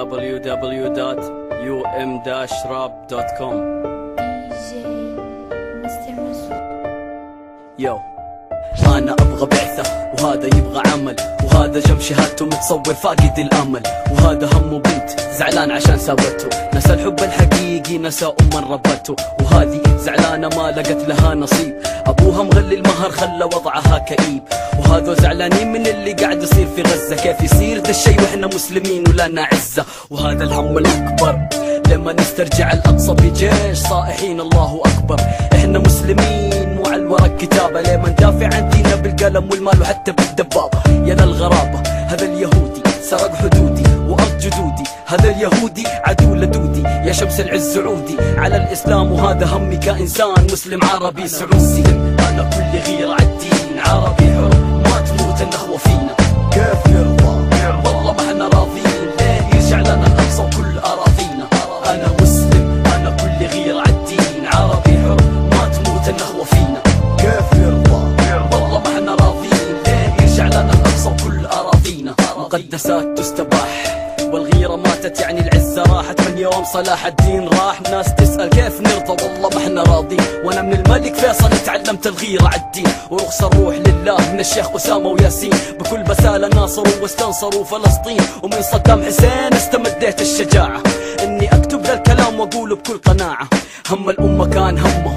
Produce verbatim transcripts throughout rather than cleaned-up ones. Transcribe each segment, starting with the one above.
دبليو دبليو دوت يو ام داش راب دوت كوم. يو أنا أبغى بعثة وهذا يبغى عمل، وهذا جم شهادته متصور فاقد الأمل، وهذا همه بنت زعلان عشان سابته، نسى الحب الحقيقي نسى أم من ربته، وهذه زعلانة ما لقت لها نصيب، أبوها مغلي المهر خلى وضعها كئيب، وهذا زعلانين من اللي قاعد يصير في غزة، كيف يصير ده الشي وإحنا مسلمين ولنا عزة، وهذا الهم الأكبر لما نسترجع الأقصى بجيش صائحين الله أكبر، إحنا مسلمين مو على الورق كتابة، لما ندافع عن ديننا بالقلم والمال وحتى بالدبابة، يا للغرابة هذا اليهودي سرق حدودي وأرض جدودي، هذا اليهودي عدو لدودي، يا شمس العز عودي على الإسلام، وهذا همي كإنسان مسلم عربي سعودي، أنا كل غيرة عالدين عربي حر، ما تموت النخوة فينا كيف نرضى والله ما احنا راضيين، لين يرجع لنا الأقصى وكل أراضينا، أنا مسلم أنا كل غيرة عالدين عربي حر، ما تموت النخوة فينا كيف نرضى والله ما احنا راضيين، لين يرجع لنا الأقصى وكل أراضينا، مقدسات تستباح والغيرة ماتت يعني العزة راحت، من يوم صلاح الدين راح ناس تسأل كيف نرضى والله ما احنا راضين، وانا من الملك فيصل تعلمت الغيرة عالدين، ورخص الروح لله من الشيخ أسامة وياسين، بكل بسالة ناصروا واستنصروا فلسطين، ومن صدام حسين استمديت الشجاعة اني اكتب ذا الكلام واقوله بكل قناعة، هم الأمة كان همهم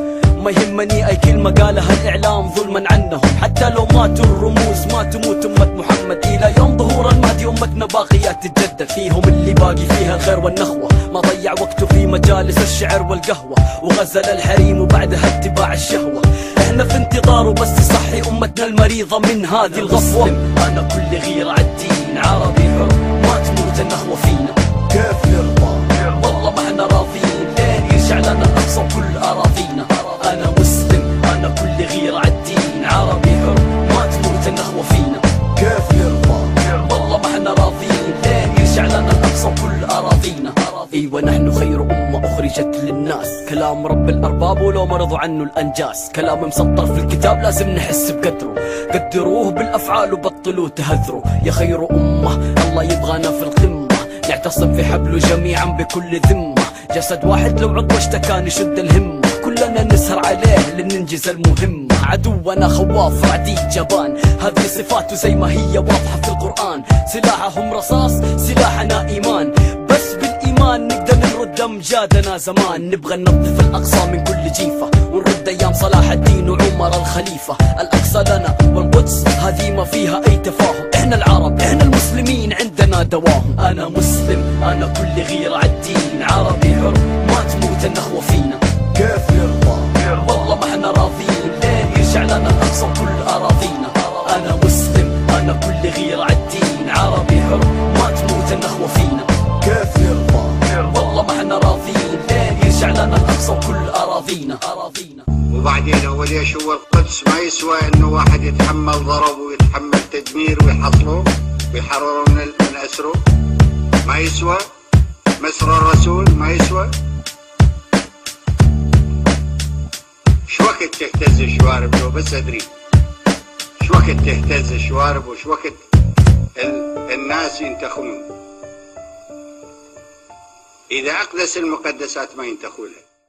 ما يهمني اي كلمة قالها الاعلام ظلما عنهم، حتى لو ماتوا الرموز ما تموت امة محمد، الى يوم ظهور المهدي امتنا باقية تتجدد، فيهم اللي باقي فيها الخير والنخوة، ما ضيع وقته في مجالس الشعر والقهوة، وغزل الحريم وبعدها اتباع الشهوة، احنا في انتظاره بس يصحي امتنا المريضة من هذه الغفوة، انا كل غيرة عالدين عربي حر، ما تموت النخوة فينا كيف نرضى والله ما احنا راضيين، لين يرجع لنا الاقصى وكل اراضينا، أنا مسلم أنا كل غيرة عالدين عربي حر، ما تموت النخوة فينا كيف نرضى والله ما احنا راضيين، لين يرجع لنا الأقصى وكل أراضينا، أيوة نحن خير أمة أخرجت للناس، كلام رب الأرباب ولو ما رضوا عنه الأنجاس، كلام مسطر في الكتاب لازم نحس بقدره، قدروه بالأفعال وبطلوا تهذروا، يا خير أمة الله يبغانا في القمة، نعتصم في حبله جميعا بكل ذمة، جسد واحد لو عضو اشتكى نشد الهمة، كلنا نسهر عليه لننجز المهمة، عدونا خواف رعدي جبان، هذه صفاته زي ما هي واضحة في القرآن، سلاحهم رصاص سلاحنا إيمان، بس بالإيمان نقدر نرد أمجادنا زمان، نبغى ننظف الأقصى من كل جيفة، ونرد أيام صلاح الدين وعمر الخليفة، الأقصى لنا والقدس هذه ما فيها أي تفاهم، إحنا العرب إحنا المسلمين عندنا دواهم، أنا مسلم أنا كل غيرة عالدين عربي حر، ما تموت النخوة فينا كيف نرضى والله ما احنا راضيين، لين يرجع لنا الأقصى وكل أراضينا، أنا مسلم أنا كل غيرة عالدين عربي حر، ما تموت النخوة فينا كيف نرضى والله ما احنا راضيين، لين يرجع لنا الأقصى وكل أراضينا. وبعدين هو ليش هو القدس ما يسوى إنه واحد يتحمل ضرب ويتحمل تدمير ويحصله ويحرره من من أسره؟ ما يسوى؟ مصر الرسول ما يسوى؟ شو وقت تهتز الشوارب لو بس ادري شو وقت تهتز الشوارب وشو وقت ال... الناس ينتخون؟ اذا اقدس المقدسات ما ينتخونها.